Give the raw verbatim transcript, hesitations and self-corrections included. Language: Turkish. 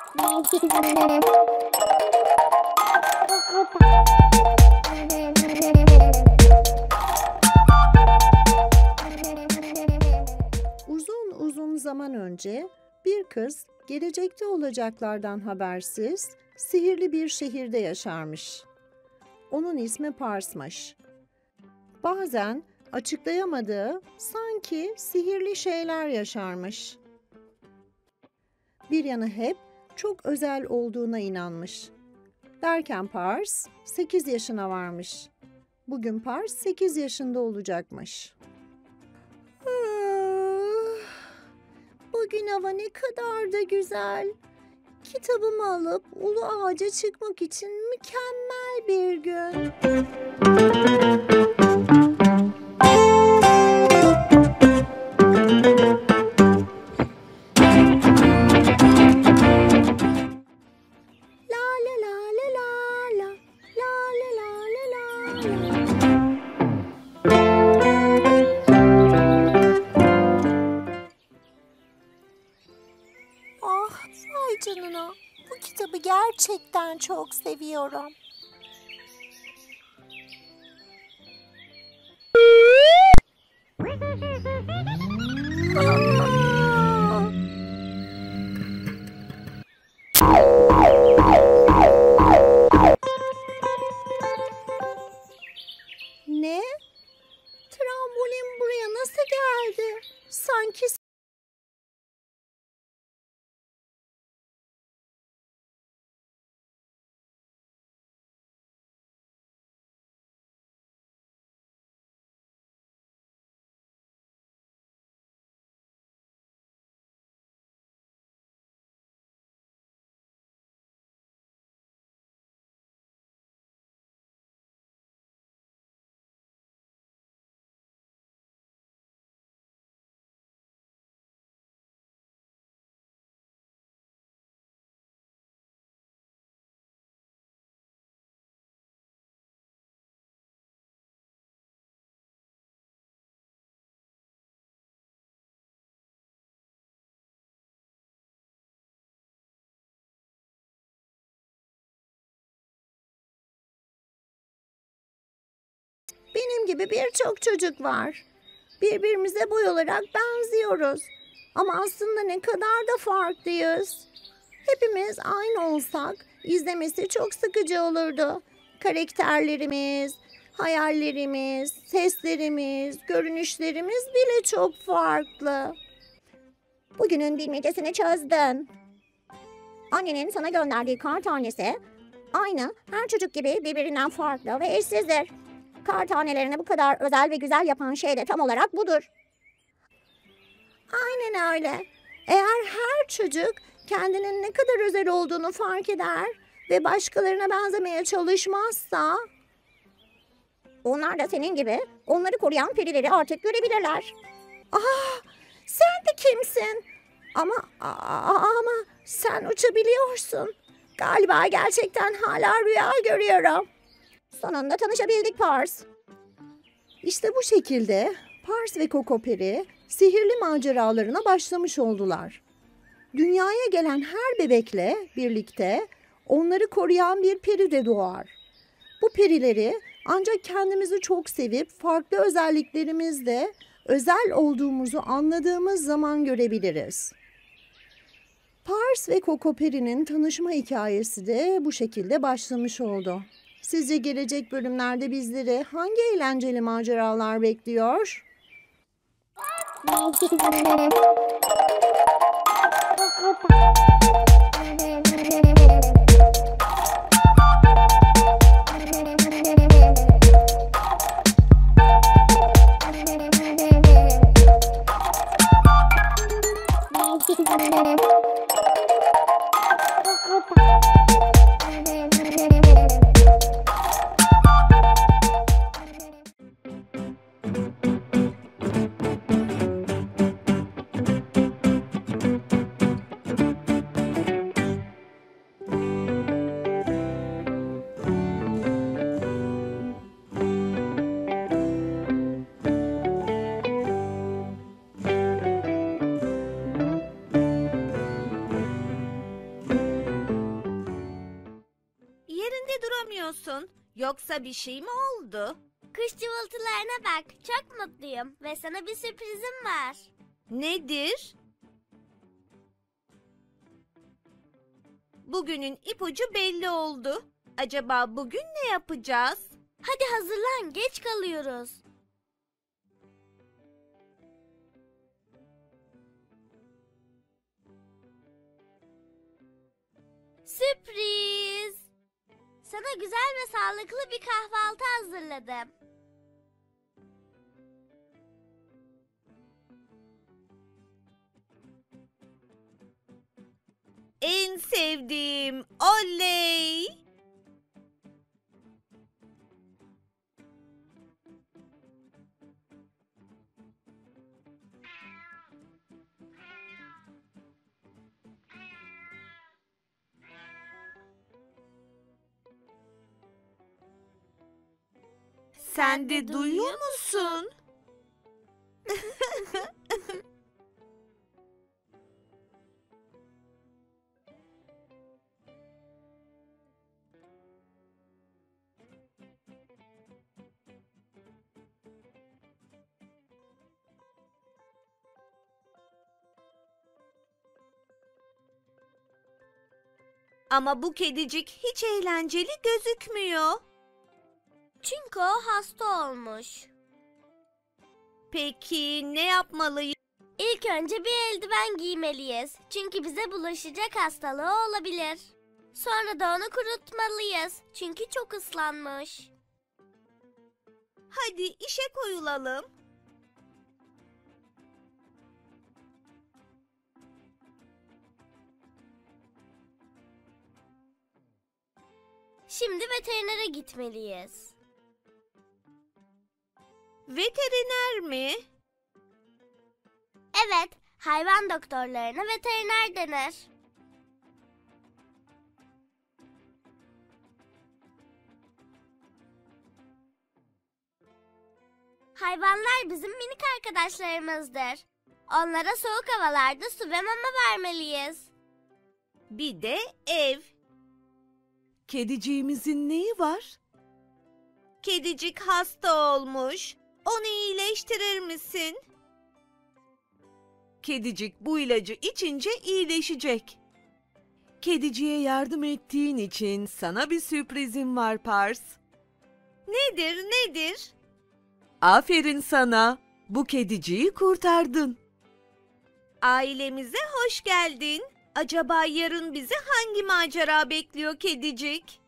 Uzun uzun zaman önce bir kız gelecekte olacaklardan habersiz sihirli bir şehirde yaşarmış. Onun ismi Pars'mış. Bazen açıklayamadığı sanki sihirli şeyler yaşarmış. Bir yanı hep çok özel olduğuna inanmış. Derken Pars sekiz yaşına varmış. Bugün Pars sekiz yaşında olacakmış. Bugün hava ne kadar da güzel. Kitabımı alıp ulu ağaca çıkmak için mükemmel bir gün. La la la la la la la la la la la. Ah, vay canına. Bu kitabı gerçekten çok seviyorum. Aa! Ne? Trambolin buraya nasıl geldi? Sanki benim gibi birçok çocuk var. Birbirimize boy olarak benziyoruz. Ama aslında ne kadar da farklıyız. Hepimiz aynı olsak izlemesi çok sıkıcı olurdu. Karakterlerimiz, hayallerimiz, seslerimiz, görünüşlerimiz bile çok farklı. Bugünün bilmecesini çözdün. Annenin sana gönderdiği kar tanesi aynı her çocuk gibi birbirinden farklı ve eşsizdir. Kar tanelerini bu kadar özel ve güzel yapan şey de tam olarak budur. Aynen öyle. Eğer her çocuk kendinin ne kadar özel olduğunu fark eder ve başkalarına benzemeye çalışmazsa, onlar da senin gibi onları koruyan perileri artık görebilirler. Ah, sen de kimsin? Ama ama sen uçabiliyorsun. Galiba gerçekten hala rüya görüyorum. Sonunda tanışabildik Pars. İşte bu şekilde Pars ve Koko Peri sihirli maceralarına başlamış oldular. Dünyaya gelen her bebekle birlikte onları koruyan bir peri de doğar. Bu perileri ancak kendimizi çok sevip farklı özelliklerimizle özel olduğumuzu anladığımız zaman görebiliriz. Pars ve Koko Peri'nin tanışma hikayesi de bu şekilde başlamış oldu. Sizce gelecek bölümlerde bizleri hangi eğlenceli maceralar bekliyor? konuşamıyorsun? Yoksa bir şey mi oldu? Kuş cıvıltılarına bak. Çok mutluyum ve sana bir sürprizim var. Nedir? Bugünün ipucu belli oldu. Acaba bugün ne yapacağız? Hadi hazırlan, geç kalıyoruz. Sürpriz! Sana güzel ve sağlıklı bir kahvaltı hazırladım. En sevdiğim, oley! Sen de duyuyor musun? Ama bu kedicik hiç eğlenceli gözükmüyor. Çünkü o hasta olmuş. Peki ne yapmalıyız? İlk önce bir eldiven giymeliyiz. Çünkü bize bulaşacak hastalığı olabilir. Sonra da onu kurutmalıyız. Çünkü çok ıslanmış. Hadi işe koyulalım. Şimdi veterinere gitmeliyiz. Veteriner mi? Evet, hayvan doktorlarına veteriner denir. Hayvanlar bizim minik arkadaşlarımızdır. Onlara soğuk havalarda su ve mama vermeliyiz. Bir de ev. Kediciğimizin neyi var? Kedicik hasta olmuş. Onu iyileştirir misin? Kedicik bu ilacı içince iyileşecek. Kediciye yardım ettiğin için sana bir sürprizim var Pars. Nedir, nedir? Aferin sana. Bu kediciyi kurtardın. Ailemize hoş geldin. Acaba yarın bizi hangi macera bekliyor kedicik?